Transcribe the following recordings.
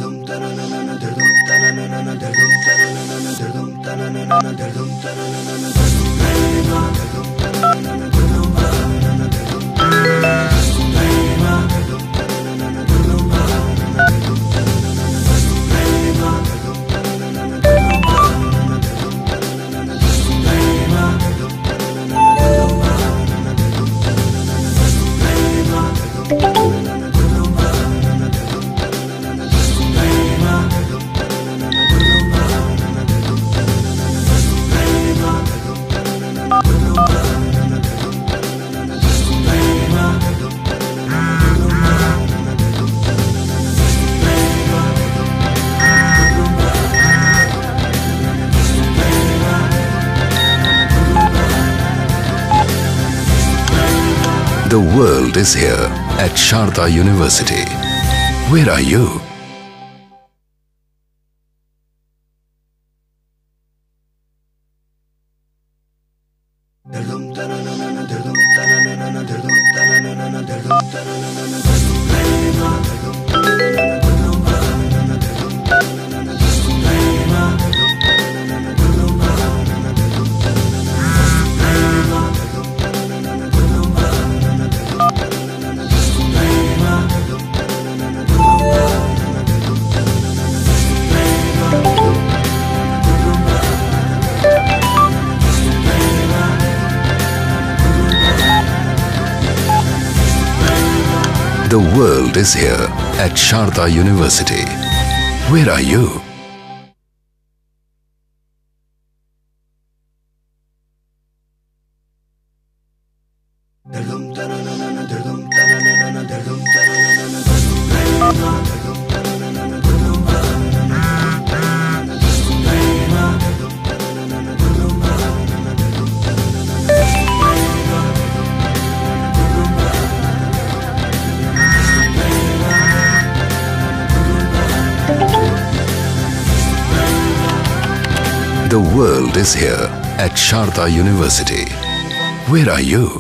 The world is here at Sharda University. Where are you? The world is here at Sharda University. Where are you? The world is here at Sharda University. Where are you?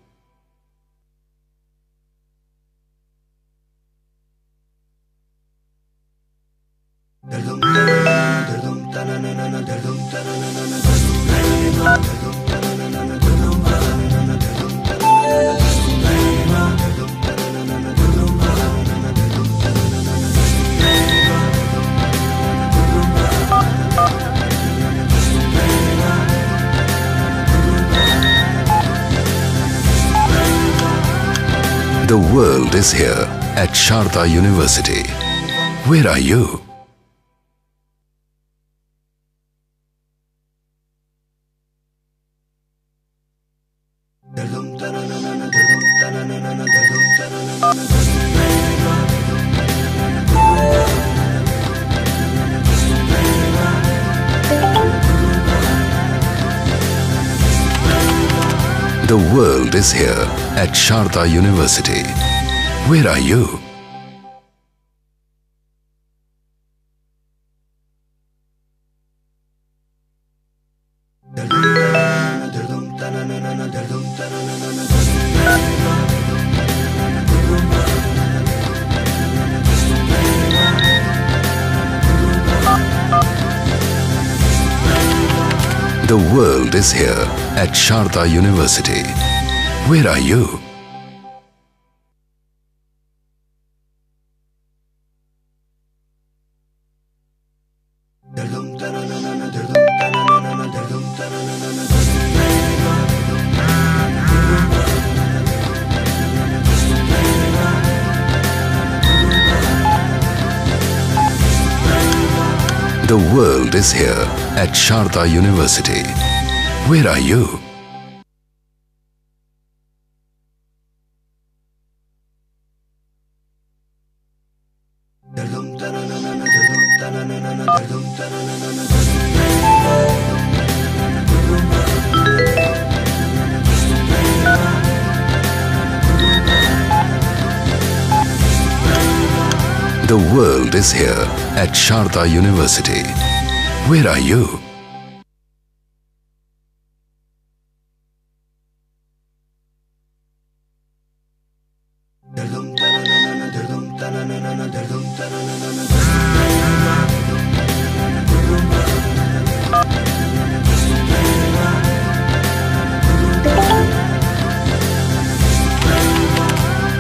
The world is here at Sharda University. Where are you? The world is here at Sharda University. Where are you? The world is here at Sharda University. Where are you? The world is here at Sharda University. Where are you? The world is here at Sharda University. Where are you?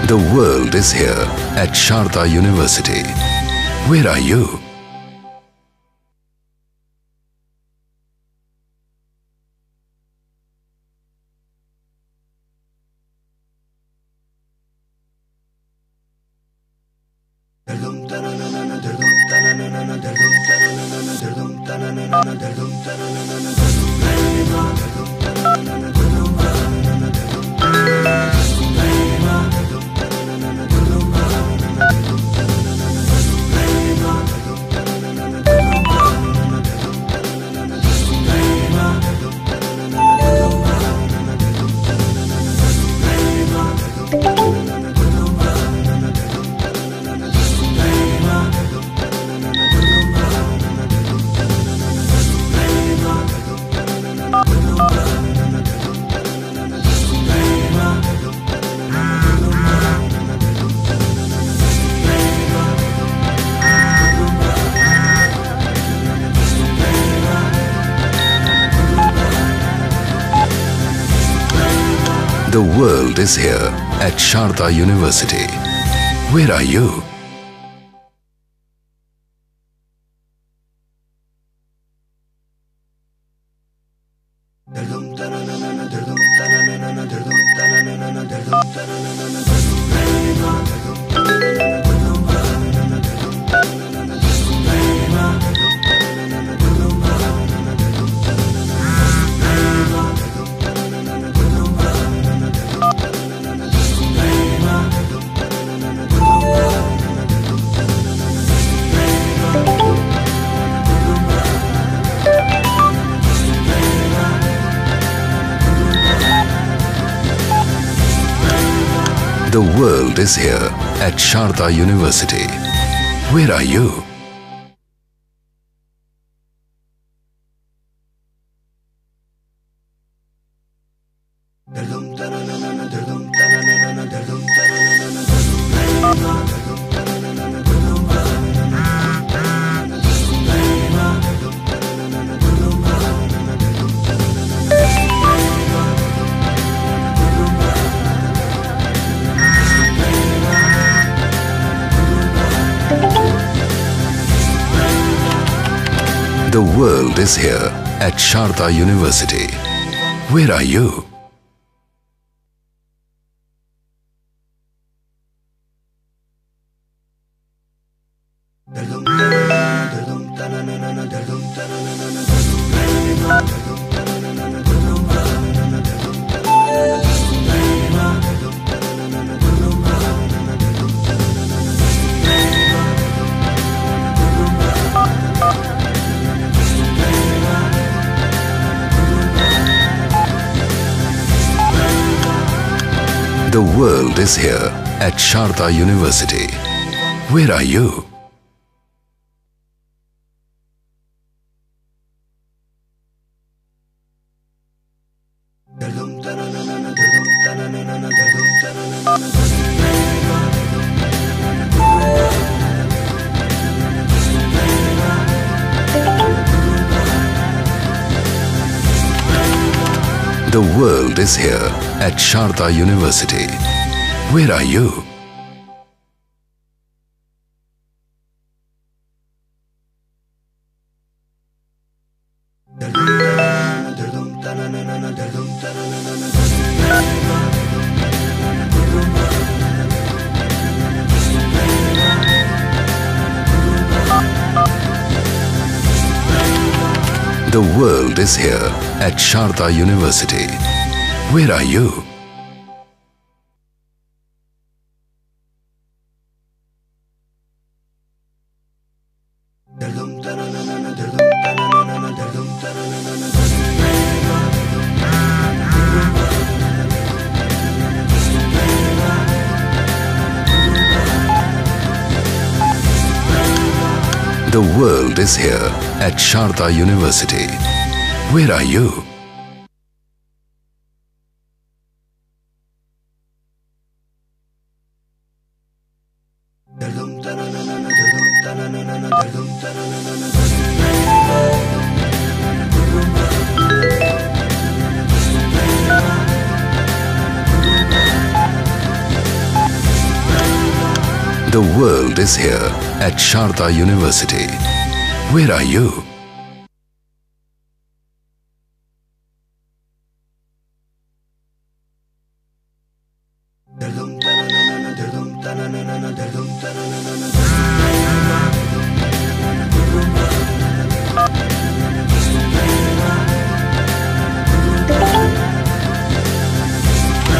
The world is here at Sharda University. Where are you? The world is here at Sharda University. Where are you? The world is here at Sharda University. Where are you? The world is here at Sharda University. Where are you? The world is here at Sharda University. Where are you? The world is here at Sharda University. Where are you? The world is here at Sharda University. Where are you? The world is here at Sharda University. Where are you? The world is here at Sharda University. Where are you?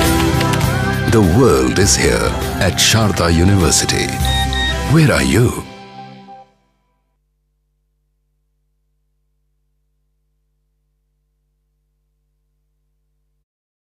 The world is here at Sharda University. Where are you?